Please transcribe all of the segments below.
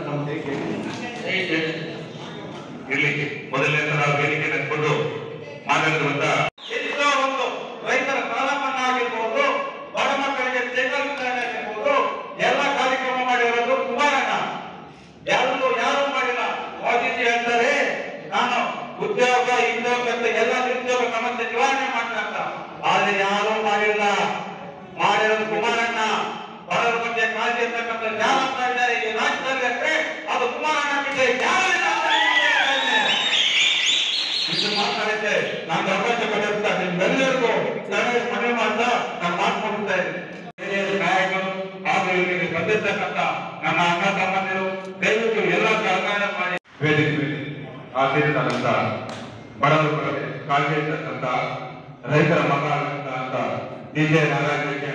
ಇಲ್ಲಿ ಮೊದಲನೇ ಸಲ ವೇದಿಕೆ ನಡೆಸಿಕೊಂಡು ಮಾತಾಡಿರುವಂತ ರೈತರ ಸಾಲ ಮನ್ನಾ ಆಗಿರ್ಬೋದು, ಬಡ ಮಕ್ಕಳಿಗೆ ಸೈಕಲ್ ವಿತರಣೆ ಆಗಿರ್ಬೋದು, ಎಲ್ಲ ಕಾರ್ಯಕ್ರಮ ಮಾಡಿರೋದು ಕುಮಾರಣ್ಣ. ಯಾರು ಮಾಡಿಲ್ಲ. ಮೋದಿಜಿ ಹೇಳ್ತಾರೆ ನಾನು ಉದ್ಯೋಗ ಎಲ್ಲ ನಿರುದ್ಯೋಗ ಸಮಸ್ಯೆ ನಿವಾರಣೆ ಮಾಡ್ತಂತ, ಆದ್ರೆ ಯಾರು ಮಾಡಿಲ್ಲ. ಮಾಡಿರೋದು ಕುಮಾರಣ್ಣ. ಬಡವರ ಬಗ್ಗೆ ಕಾಳಜಿ ಇರ್ತಕ್ಕಂಥ ಜ್ಞಾನ ಇದ್ದಾರೆ ಈ ರಾಜ್ಯದಲ್ಲಿ ಅಂದ್ರೆ ಅದು ಕುಮಾರಣ್ಣ ಬಿಟ್ಟರೆ ಮಾತಾಡಿದ್ದೆ. ನಾನು ಅವಕಾಶ ಕೊಟ್ಟಿರ್ತಾ ನಿಮ್ಮೆಲ್ಲರಿಗೂ ಮನೆ ಮಾಡ್ತಾ ನಾನು ಮಾತನಾಡ್ತಾ ಇದ್ದೀನಿ. ನಾಯಕರು ಹಾಗೂ ಇಲ್ಲಿಗೆ ಬಂದಿರ್ತಕ್ಕಂಥ ನನ್ನ ಅಣ್ಣ ತಮ್ಮಂದಿರು ದಯವಿಟ್ಟು ಎಲ್ಲ ಸಹಕಾರ ಮಾಡಿ ವೇದಿಕೆ ಆಚರಿಸಿದಂತ ಬಡವರ ಬಗ್ಗೆ ಕಾಳಜಿ ಇರ್ತಕ್ಕಂಥ ರೈತರ ಮಗ ಅಂತ DJ ನಾರಾಯಣಗೆ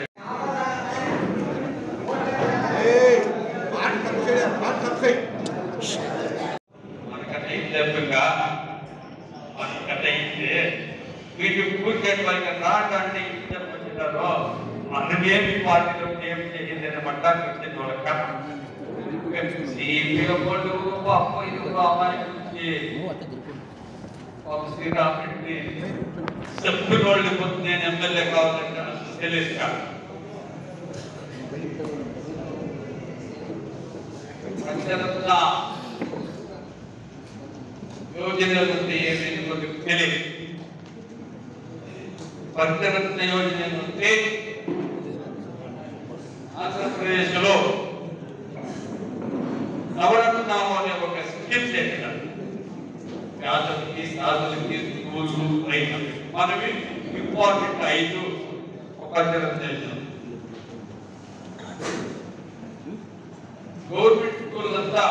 వీటి పూర్తి రావడానికి ఇష్టపడ్డారో అందుకేమి పార్టీలో ఏమి చేసింది పట్టానికి వచ్చింది వాళ్ళ అప్పు ఇది అమ్మాయి శ్రీరాముడిని చెప్పులు వాళ్ళు పోతే నేను ఎమ్మెల్యే కావాలంటే తెలియదు కాదు. ಯೋಜನೆ ಬಗ್ಗೆ ಏನೇನು ಬಗ್ಗೆ ತಿಳಿದು పంచరత్న యోజన నుండి ఆంధ్రప్రదేశ్లో నవరత్నాలు అనే ఒక స్కీమ్ చేశారు. పేదలకి సాధులకి స్కూళ్ళు రైతులు మనవి important 5 Pancharatna Yojana. Government school అంతా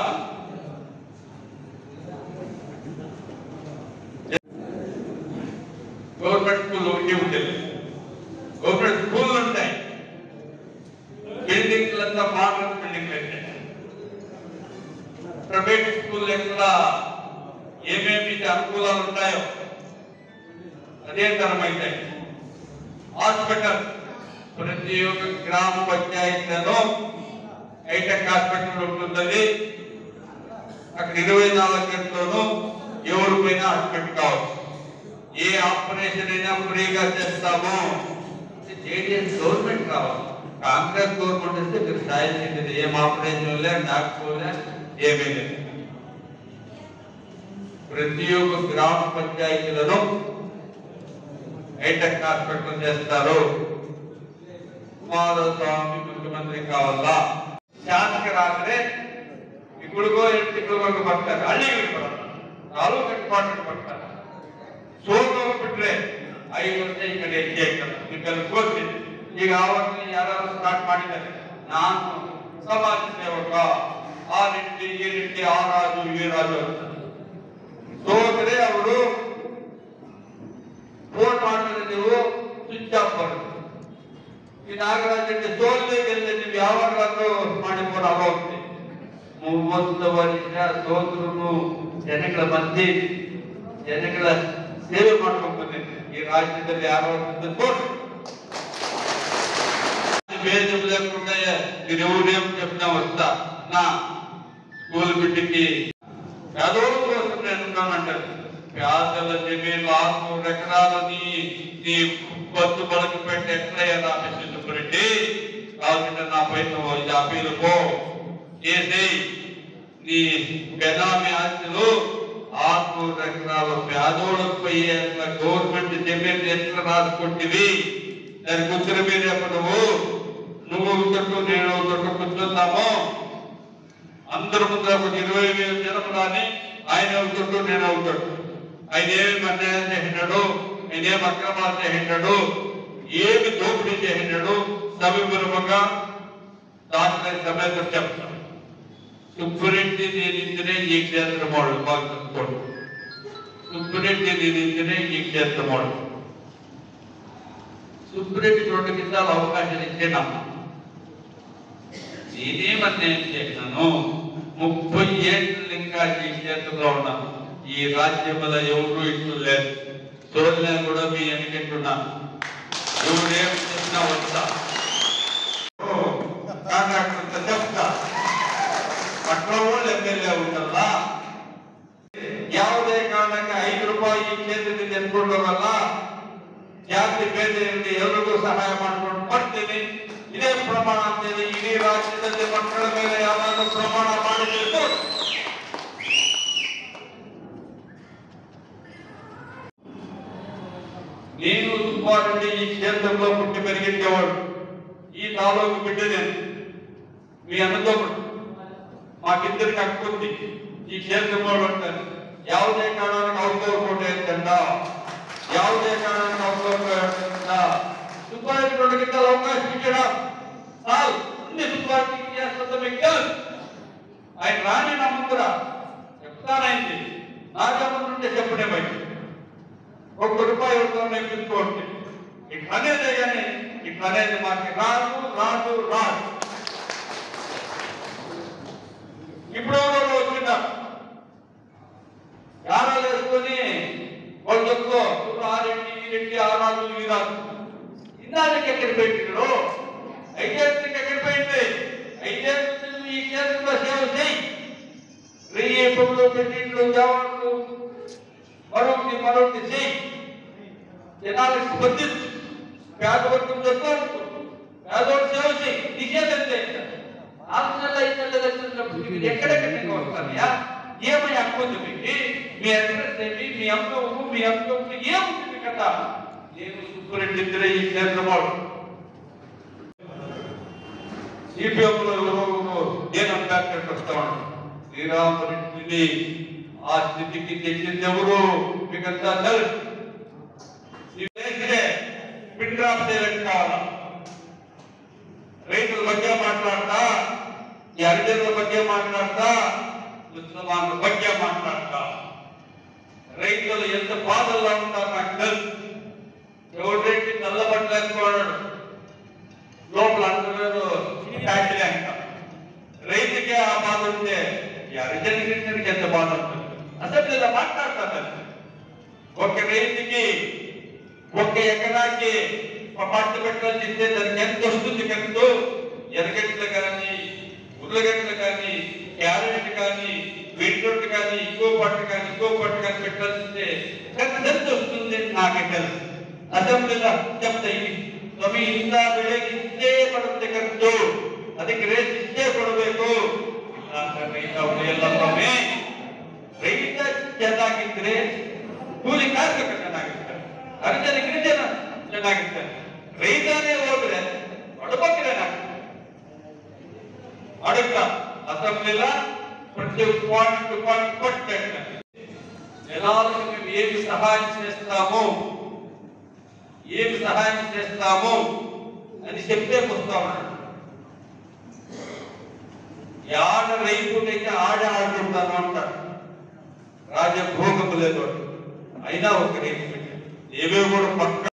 గవర్నమెంట్ స్కూల్ ఒకటి ఉంటుంది. గవర్నమెంట్ స్కూల్ ఉంటాయి, బిల్డింగ్లంతా మోడర్న్ బిల్డింగ్లు ఉంటాయి. ప్రైవేట్ స్కూల్ ఎక్కడ ఏమేమి అనుకూలాలు ఉంటాయో అదే తరం అవుతాయి. హాస్పిటల్ ప్రతి ఒక్క గ్రామ పంచాయతీలో హైటెక్ హాస్పిటల్ ఉంటుంది. అక్కడ 24 గంటల్లోనూ ఎవరు పోయినా హాస్పిటల్ కావచ్చు. ఏ ఆపరేషన్ అయినా ఫ్రీగా చేస్తాము. జేడీఎస్ గవర్నమెంట్ కావాలి. కాంగ్రెస్ గవర్నమెంట్ వస్తే మీరు సాయం చేసేది ఏం ఆపరేషన్ లే, డాక్టర్ ఏమీ లేదు. ప్రతి ఒక్క గ్రామ పంచాయతీలను హైటెక్ హాస్పిటల్ చేస్తారు. కుమారస్వామి ముఖ్యమంత్రి కావాలా? ಶಾಸಕ ರಾತ್ರಿ ಇಬ್ಬರಿಗೋ ತಿಂಗಳಿಗೂ ಬರ್ತಾರೆ, ಹಳ್ಳಿಗಳಿಗೆ ಬರಲ್ಲ, ತಾಲೂಕು ಹೆಡ್ಕ್ವಾರ್ಟರ್ ಬರ್ತಾರೆ. ಸೋತೋಗ ಬಿಟ್ರೆ 5 ವರ್ಷ ಈ ಕಡೆ ಹೆಜ್ಜೆ ಆಗ್ತದೆ. ನಿಮ್ಗೆಲ್ಲ ಗೊತ್ತಿದೆ. ಈಗ ಆವಾಗ ಯಾರು ಸ್ಟಾರ್ಟ್ ಮಾಡಿದ್ದಾರೆ, ನಾನು ಸಮಾಜ ಸೇವಕ, ಆ ನಿಟ್ಟಿ ಈ ನಿಟ್ಟಿ, ಆ ರಾಜು ಈ ರಾಜು ಅಂತ. ಸೋತರೆ ಅವರು ಫೋನ್ ಮಾಡಿದ್ರೆ ನೀವು ಸ್ವಿಚ್ ಆಫ್ ಬರುತ್ತೆ. ಈ ನಾಗರಾಜ್ ರೆಡ್ಡಿ ಸೋಲ್ದೆ ಗೆಲ್ದೆ ನೀವು ಯಾವಾಗಾದ್ರೂ ಮಾಡಿಕೊಂಡು ಆಗೋಗ್ತೀವಿ. 30 ವರ್ಷ ಸೋತರು ಜನಗಳ ಮಧ್ಯೆ ಜನಗಳ ಸೇವೆ ಮಾಡ್ಕೊಂಡು ಬಂದಿದ್ದೆ. ఈ రాజ్యದಲ್ಲಿ ಯಾರೋ భేదం లేకుండా మీరు ఎవరేం చెప్పినా వస్తా. నా స్కూల్ బిడ్డకి పేదోళ్ళ కోసం నేను ఉంటానంటారు. పేదల జమీన్లు 600 ఎకరాలని నీ బస్సు బలకు పెట్టి ఎట్లయ్యా రెడ్డి కావాలంటే నా పైన 50 పో చేసి నీ బెనామీ ఆస్తులు 600 ఎకరాల పేదోళ్ళకు పోయే గవర్నమెంట్ జమీన్ ఎట్లా రాసుకుంటేవి దాని కూర్చుని మీద నువ్వు అవుతాడు నేను అవుతాడు కూర్చుందాము. అందరి ముందు ఒక 20,000 జనం రాని ఆయన అవుతాడు నేను అవుతాడు. ఆయన ఏమి అన్యాయం చేసినాడు, ఆయన ఏమి అక్రమాలు చేసినాడు, ఏమి దోపిడీ చేసినాడు సవివరంగా దాని సమేత చెప్తాను. సుబ్బరెడ్డి నేనిందనే ఈ క్షేత్రం వాడు బాగా చెప్పుకోండి. సుబ్బరెడ్డి నేనిందనే ఈ క్షేత్రం వాడు. సుబ్బరెడ్డి 2 కింటాలు అవకాశం ఇచ్చేనమ్మా. నేనేమన్నా ఏం చేసినాను, 30 ఏళ్ళు ఇంకా ఈ క్షేత్రంలో ఉన్నాను. ఈ రాజ్యంలో ఎవరు ఇట్లు లేదు. సోదరులు కూడా మీ ఎన్నికంటున్నాను. ఎవరేం చేసినా వస్తా, కాంట్రాక్టర్ చెప్తా. ಅಟ್ಲ ಒಳ್ಳೆ ಎಮ್ಮೆಲ್ಯೆ ಉಂಟಲ್ಲ, ಯಾವುದೇ ಕಾರಣಕ್ಕೆ 5 ರೂಪಾಯಿ ಈ ಕ್ಷೇತ್ರದಿಂದ ಎತ್ಕೊಂಡೋಗಲ್ಲ, ಜಾತಿ ಭೇದೆಯಲ್ಲಿ ಎಲ್ರಿಗೂ ಸಹಾಯ ಮಾಡ್ಕೊಂಡು ಬರ್ತೀನಿ. ಇದೇ ಪ್ರಮಾಣ ಅಂತೇಳಿ ಇಡೀ ರಾಜ್ಯದಲ್ಲಿ ಮಕ್ಕಳ ಮೇಲೆ ಯಾವಾಗಲೂ ಪ್ರಮಾಣ ಮಾಡಬೇಕು. నేను సుబ్బారెడ్డి ఈ క్షేత్రంలో పుట్టి పెరిగించేవాడు, ఈ తాలూకు బిడ్డనే. మీ అన్నదమ్ముడు మాకిద్దరికి హక్కుంది ఈ క్షేత్రంలో ఉంటాను. ಯಾವುದೇ ಕಾರಣಕ್ಕೆ ಅವಕಾಶ ಅಂತಂದ, ಯಾವುದೇ ಕಾರಣಕ್ಕೆ ಅವಕಾಶ ಸುಬ್బారెడ్డికి అవకాశం ఇచ్చడం చాలు. అన్ని సుబ్బారెడ్డికి చేస్తుందో మీకు తెలుసు. ఆయన రాని నా ముందర చెప్తానైంది, నాగా ముందుంటే చెప్పడే బయట ₹1 ఎవరితో నేర్పించుకోండి. ఇట్లా అనేదే కానీ ఇట్లా అనేది మాకు రాదు రాదు రాదు. ఇప్పుడు వచ్చిందా యారాలు వేసుకొని వాళ్ళు చెప్పుకో ఆ రెడ్డి ఈ రెడ్డి ఆ రాజు ఈ రాజు. ఇన్నాళ్ళకి ఎక్కడ పెట్టినాడు, 5 ఏళ్ళకి ఎక్కడ పోయింది? 5 ఏళ్ళు ఈ క్షేత్రంలో సేవ చేయి. 1000 ఎప్పుడు పెట్టిండ్లు దేవాళ్ళు మరొకటి చేయి. జనాలకు స్పందించు, పేదవర్గం చెప్తూ పేదోడు సేవ చేయి. నీకేదంటే 4 నెలలు 5 నెలలు వచ్చినప్పుడు ఎక్కడెక్కడ వస్తానయా? ఏమై హక్కుంది మీకు? మీ అడ్రస్ ఏమి? మీ అమ్మకు మీ అమ్మకు ఏముంది మీ కథ? నేను సుబ్బారెడ్డి ఇద్దరే ఈ క్షేత్రవాడు. సిపిఎంలో నేను అంబేద్కర్ వస్తాను. శ్రీరామరెడ్డిని ఆ స్థితికి తెచ్చింది ఎవరు? మీకంతా తెలుసు. పిన్ డ్రాప్ చేయలేదు కావాలా? రైతుల ಬಗ್ಗೆ మాట్లాడతా, ఈ హరిజనుల ಬಗ್ಗೆ మాట్లాడతా, ముస్లింల ಬಗ್ಗೆ మాట్లాడతా. రైతులు ఎంత బాధల్లో ఉంటారు నాకు తెలుసు. ఎవరికి నల్లబట్టలేకపోయాడు, లోపల అంటున్నారు ఫ్యాక్టరీ అంట. రైతుకే ఆ బాధ ఉంటే ఈ హరిజనుడికి ఎంత బాధ ఉంటుంది? అసలు ఇలా మాట్లాడతాను. ఒక రైతుకి 1 ఎకరాకి పట్టు పెట్టాల్సి ఇస్తే దానికి ఎంత వస్తుంది ఖర్చు? ఎర్రగడ్డలు కానీ ఉర్లగడ్డలు కానీ క్యారెట్ కానీ బీట్రూట్ కానీ ఇంకో పట్టు కానీ పెట్టాల్సిందే ఎంత వస్తుంది నాకే తెలుసు. ಅಸೆಂಬ್ಲಿಲ್ಲ ಶಬ್ದ ಇಲ್ಲಿ ಸ್ವಾಮಿ ಇಂಥ ಬೆಳೆಗೆ ಇಷ್ಟೇ ಬರುತ್ತೆ ಖರ್ಚು, ಅದಕ್ಕೆ ರೇಟ್ ಇಷ್ಟೇ ಕೊಡಬೇಕು. ಎಲ್ಲ ಸ್ವಾಮಿ ರೈತ ಚೆನ್ನಾಗಿದ್ರೆ ಕೂಲಿ ಕಾರ್ಮಿಕ ಚೆನ್ನಾಗಿರ್ತಾರೆ, ಹರಿಜನಿಗೆ ಚೆನ್ನಾಗಿರ್ತಾರೆ. ರೈತನೇ ಹೋದ್ರೆ ಬಡಬಗ್ರೆ అడుగుత అసెంబ్లీలో ప్రతి పాయింట్ కొట్టండి. జనాలకు మేము ఏమి సహాయం చేస్తాము అని చెప్తే వస్తామన్నాడు. ఆడ రైతుకైతే ఆడే ఆడుకుంటాను అంటారు. రాజభోగము లేదు, అయినా ఒక రైతు ఏవే కూడా పక్క